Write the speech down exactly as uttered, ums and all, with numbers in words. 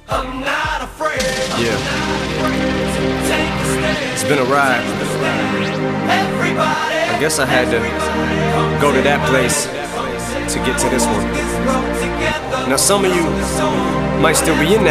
I'm not afraid. Yeah. It's been a ride. I guess I had to go to that place to get to this one. Now some of you might still be in that